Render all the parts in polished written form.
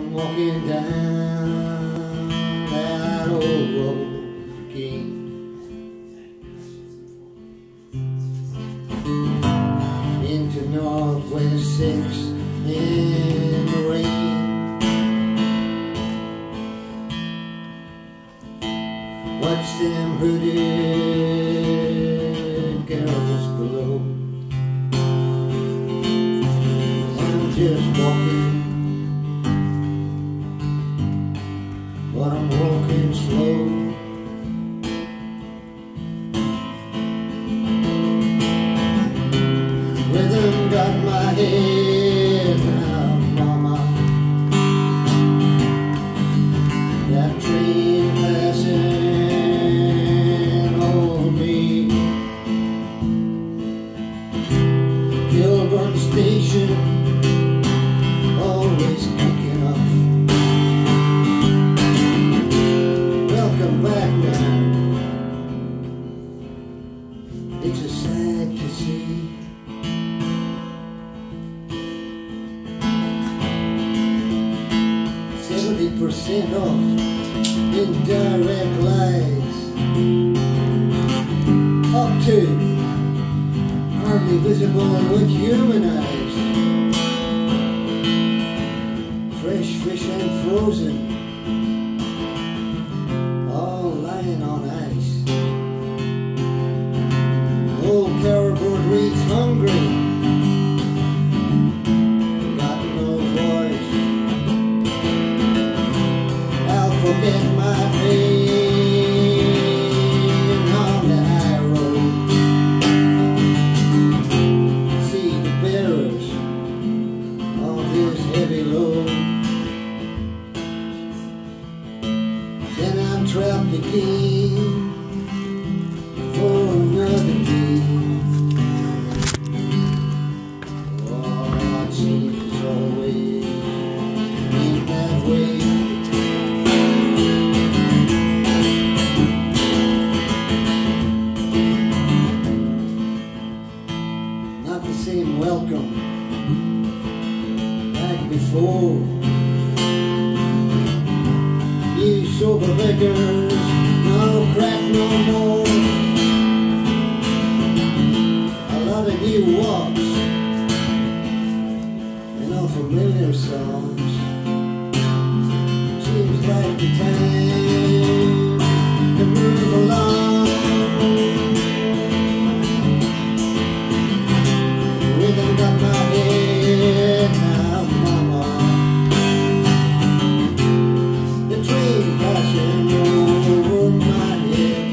I'm walking down that old road again, into Northwest 6 in the rain. Watch them hooded girls below. I'm just walking, but I'm walking slow. Rhythm got my head now, mama. That train passing over me. Kilburn station, always kicking up. Welcome back now. It's a sight to see. 70% off indirect lies, up to hardly visible with human eyes. Fresh fish and frozen, all lying on ice. Old cardboard reads hungry, got no voice. I'll forget my pain on the high road. See the bearers of this heavy load. Then I'm trapped again for another day. Oh, it seems always been that way. Not the same welcome like before. You sober beggars, no crack no more. A lot of new walks and unfamiliar songs. Seems like the time to move along. Rhythm got my head now, mama. The train passing over my head.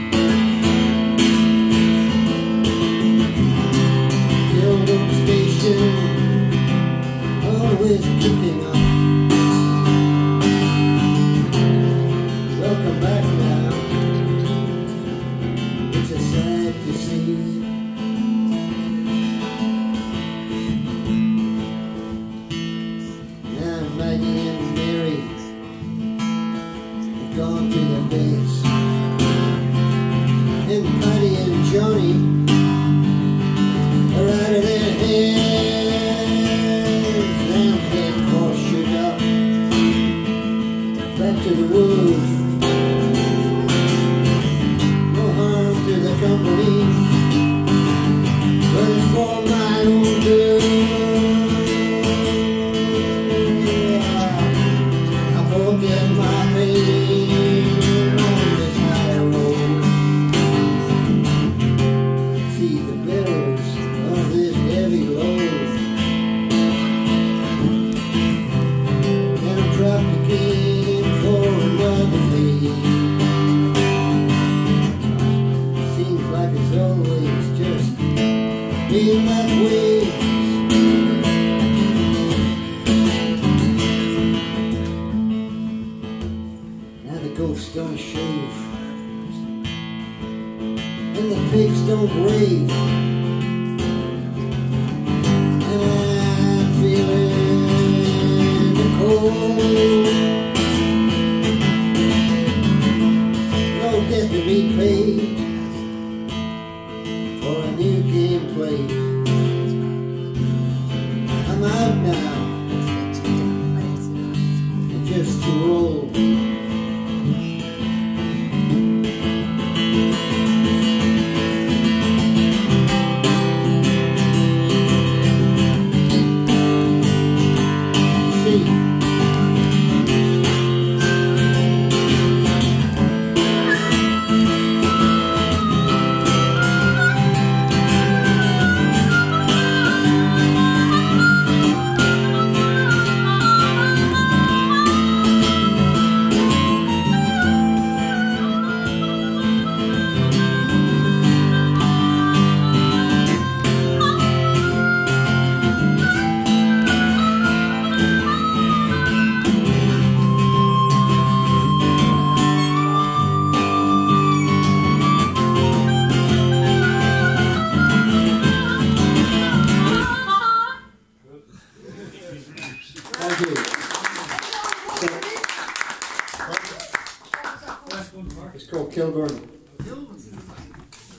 Kilburn station, always kicking up. Welcome back now. It's a sight to see. Now Maggie and Mary have gone to their beds, and Patty and Johnny are out of their heads. Them head shoot up back to the woods. No harm to the company, but it's for my own good. I forget my pain on this high road. See the bearers of this heavy load. And I'm trapped again for another day. Seems like it's always just been that way. Now the goats don't shave, and the pigs don't rave, and I'm feeling the cold. No debt to be paid for a new game played. I'm out now. you. It's called Kilburn.